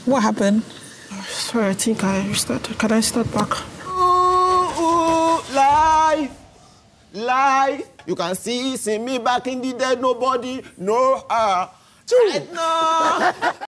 What happened? Sorry, I think I restarted. Can I start back? Life. You can see me back in the dead, nobody, no, right now.